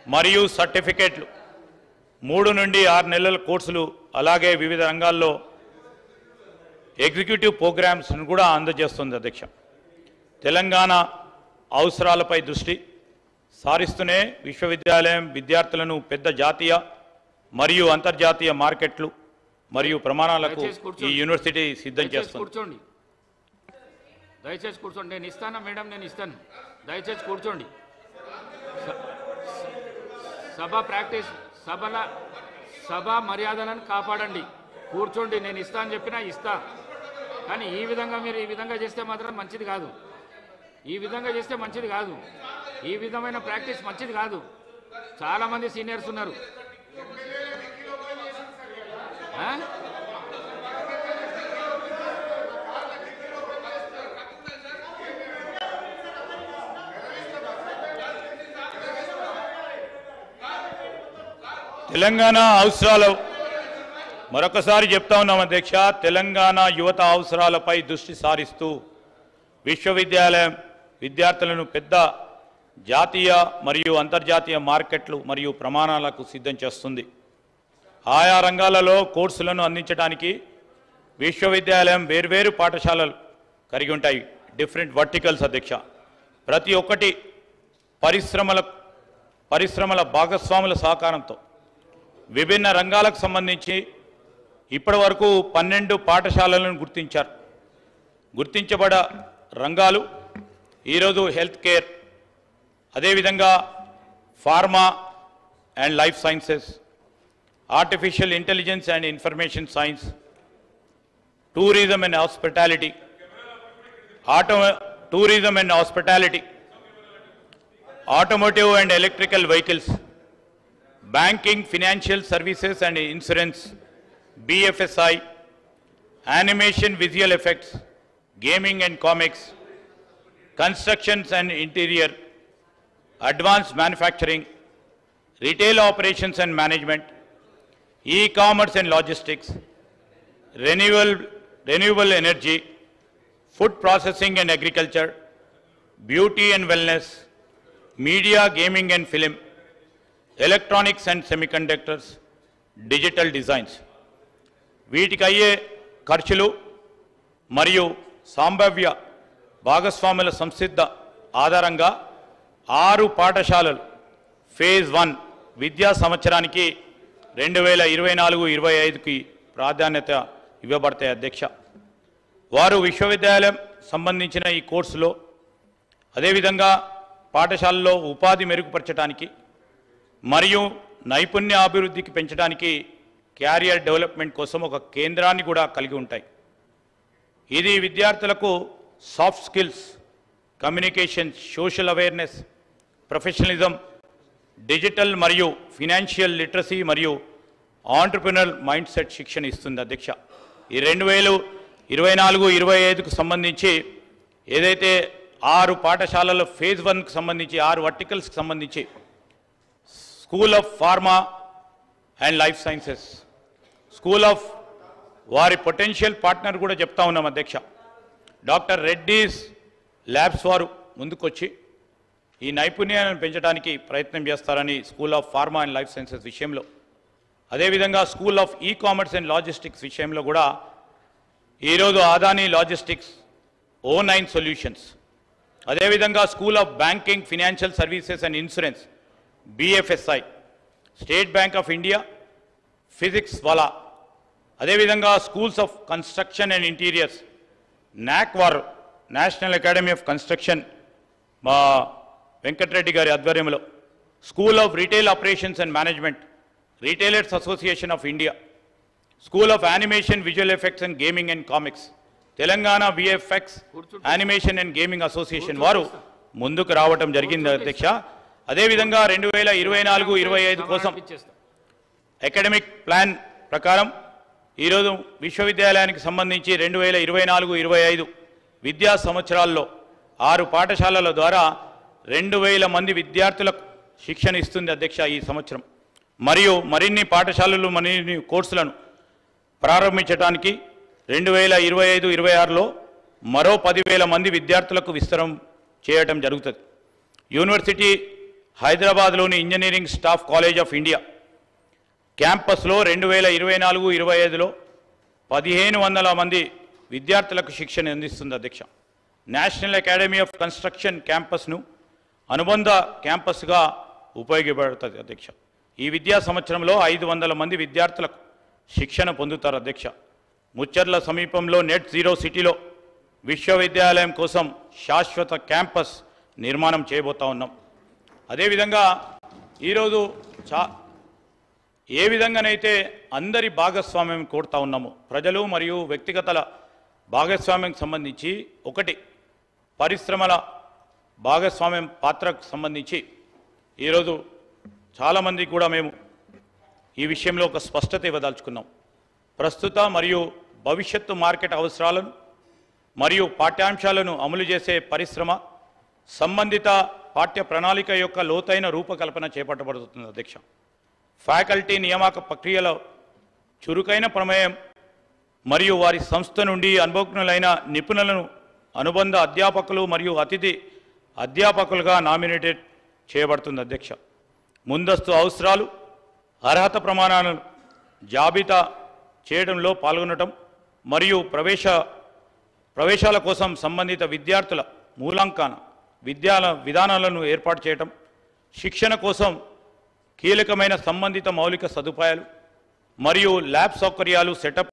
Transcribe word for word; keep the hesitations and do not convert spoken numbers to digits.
మరియు సర్టిఫికేట్లు మూడు నుండి ఆరు నెలల కోర్సులు అలాగే వివిధ రంగాల్లో ఎగ్జిక్యూటివ్ ప్రోగ్రామ్స్ను కూడా అందజేస్తుంది అధ్యక్ష. తెలంగాణ అవసరాలపై దృష్టి సారిస్తూనే విశ్వవిద్యాలయం విద్యార్థులను పెద్ద జాతీయ మరియు అంతర్జాతీయ మార్కెట్లు మరియు ప్రమాణాలకు ఈ యూనివర్సిటీ సిద్ధం చేస్తుంది. కూర్చోండి, దయచేసి కూర్చోండి. నేను ఇస్తాను మేడం, నేను ఇస్తాను. దయచేసి కూర్చోండి. సభ ప్రాక్టీస్ సభల సభ మర్యాదలను కాపాడండి. కూర్చోండి. నేను ఇస్తా అని చెప్పినా ఇస్తా, కానీ ఈ విధంగా మీరు ఈ విధంగా చేస్తే మాత్రం మంచిది కాదు. ఈ విధంగా చేస్తే మంచిది కాదు. ఈ విధమైన ప్రాక్టీస్ మంచిది కాదు. చాలామంది సీనియర్స్ ఉన్నారు. తెలంగాణ అవసరాలు మరొకసారి చెప్తా ఉన్నాం అధ్యక్ష. తెలంగాణ యువత అవసరాలపై దృష్టి సారిస్తూ విశ్వవిద్యాలయం విద్యార్థులను పెద్ద జాతీయ మరియు అంతర్జాతీయ మార్కెట్లు మరియు ప్రమాణాలకు సిద్ధం చేస్తుంది. ఆయా రంగాలలో కోర్సులను అందించడానికి విశ్వవిద్యాలయం వేర్వేరు పాఠశాలలు కలిగి ఉంటాయి, డిఫరెంట్ వర్టికల్స్ అధ్యక్ష. ప్రతి ఒక్కటి పరిశ్రమల పరిశ్రమల భాగస్వాముల సహకారంతో విభిన్న రంగాలకు సంబంధించి ఇప్పటి వరకు పన్నెండు పాఠశాలలను గుర్తించారు. గుర్తించబడ రంగాలు ఈరోజు హెల్త్ కేర్, అదేవిధంగా pharma and life sciences, artificial intelligence and information science, tourism and hospitality, auto tourism and hospitality, automotive and electrical vehicles, banking, financial services and insurance, B F S I, animation, visual effects, gaming and comics, constructions and interior, advanced manufacturing, retail operations and management, e-commerce and logistics, renewable, renewable energy, food processing and agriculture, beauty and wellness, media, gaming and film, electronics and semiconductors, digital designs. వీటికి అయ్యే ఖర్చులు మరియు సంభావ్య భాగస్వాముల సంసిద్ధ ఆధారంగా ఆరు పాఠశాలలు phase one విద్యా సంవత్సరానికి రెండు వేల ఇరవై నాలుగు ఇరవై ఐదుకి ప్రాధాన్యత ఇవ్వబడతాయి అధ్యక్ష. వారు విశ్వవిద్యాలయం సంబంధించిన ఈ కోర్సులో అదేవిధంగా పాఠశాలలో ఉపాధి మెరుగుపరచడానికి మరియు నైపుణ్య అభివృద్ధికి పెంచడానికి క్యారియర్ డెవలప్మెంట్ కోసం ఒక కేంద్రాన్ని కూడా కలిగి ఉంటాయి. ఇది విద్యార్థులకు soft skills, communication, social awareness, professionalism, digital మరియు ఫినాన్షియల్ లిటరసీ మరియు ఆంటర్ప్రినర్ మైండ్ సెట్ శిక్షణ ఇస్తుంది అధ్యక్ష. ఈ రెండు వేలు ఇరవై నాలుగు ఇరవై ఐదుకు సంబంధించి ఏదైతే ఆరు పాఠశాలల ఫేజ్ వన్కి సంబంధించి ఆరు వర్టికల్స్కి సంబంధించి school of pharma and life sciences, school of వారి పొటెన్షియల్ పార్ట్నర్ కూడా చెప్తా ఉన్నాం అధ్యక్ష. డాక్టర్ రెడ్డీస్ ల్యాబ్స్ వారు ముందుకొచ్చి ఈ నైపుణ్యాలను పెంచడానికి ప్రయత్నం చేస్తారని school of pharma and life sciences విషయంలో, అదేవిధంగా school of e commerce and logistics విషయంలో కూడా ఈరోజు Adani logistics, O nine solutions, అదేవిధంగా school of banking, financial services and insurance, B F S I, State Bank of India, physics Wallah, అదేవిధంగా schools of construction and interiors, NAC వారు national academy of construction మా వెంకటరెడ్డి గారి ఆధ్వర్యంలో, school of retail operations and management, retailers association of India, school of animation, visual effects and gaming and comics, Telangana VFX animation and gaming association వారు ముందుకు రావటం జరిగింది అధ్యక్ష. అదేవిధంగా రెండు వేల ఇరవై నాలుగు ఇరవై ఐదు కోసం అకాడమిక్ ప్లాన్ ప్రకారం ఈరోజు విశ్వవిద్యాలయానికి సంబంధించి రెండు వేల ఇరవై నాలుగు ఇరవై ఐదు విద్యా సంవత్సరాల్లో ఆరు పాఠశాలల ద్వారా రెండు వేల మంది విద్యార్థులకు శిక్షణ ఇస్తుంది అధ్యక్ష ఈ సంవత్సరం. మరియు మరిన్ని పాఠశాలలు మరిన్ని కోర్సులను ప్రారంభించడానికి రెండు వేల ఇరవై ఐదు ఇరవై ఆరులో మరో పదివేల మంది విద్యార్థులకు విస్తరం చేయటం జరుగుతుంది. యూనివర్సిటీ హైదరాబాద్లోని engineering staff college of India క్యాంపస్లో రెండు వేల ఇరవై నాలుగు ఇరవై ఐదులో పదిహేను వందల మంది విద్యార్థులకు శిక్షణ అందిస్తుంది అధ్యక్ష. నేషనల్ అకాడమీ ఆఫ్ కన్స్ట్రక్షన్ క్యాంపస్ను అనుబంధ క్యాంపస్గా ఉపయోగపడుతుంది అధ్యక్ష. ఈ విద్యా సంవత్సరంలో ఐదు వందల మంది విద్యార్థులకు శిక్షణ పొందుతారు అధ్యక్ష. ముచ్చర్ల సమీపంలో నెట్ జీరో సిటీలో విశ్వవిద్యాలయం కోసం శాశ్వత క్యాంపస్ నిర్మాణం చేయబోతా ఉన్నాం. అదేవిధంగా ఈరోజు చా ఏ విధంగానైతే అందరి భాగస్వామ్యం కోరుతా ఉన్నాము, ప్రజలు మరియు వ్యక్తిగత భాగస్వామ్యం సంబంధించి ఒకటి పరిశ్రమల భాగస్వామ్యం పాత్రకు సంబంధించి ఈరోజు చాలామంది కూడా మేము ఈ విషయంలో ఒక స్పష్టత ఇవ్వదలుచుకున్నాం. ప్రస్తుత మరియు భవిష్యత్తు మార్కెట్ అవసరాలను మరియు పాఠ్యాంశాలను అమలు చేసే పరిశ్రమ సంబంధిత పాఠ్య ప్రణాళిక యొక్క లోతైన రూపకల్పన చేపట్టబడుతుంది అధ్యక్ష. ఫ్యాకల్టీ నియామక ప్రక్రియలో చురుకైన ప్రమేయం మరియు వారి సంస్థ నుండి అనుభవజ్ఞులైన నిపుణులను అనుబంధ అధ్యాపకులు మరియు అతిథి అధ్యాపకులుగా నామినేటెడ్ చేయబడుతుంది అధ్యక్ష. ముందస్తు అవసరాలు అర్హత ప్రమాణాలను జాబితా చేయడంలో పాల్గొనడం మరియు ప్రవేశ ప్రవేశాల కోసం సంబంధిత విద్యార్థుల మూలాంకన విద్యా విధానాలను ఏర్పాటు చేయటం, శిక్షణ కోసం కీలకమైన సంబంధిత మౌలిక సదుపాయాలు మరియు ల్యాబ్ సౌకర్యాలు సెటప్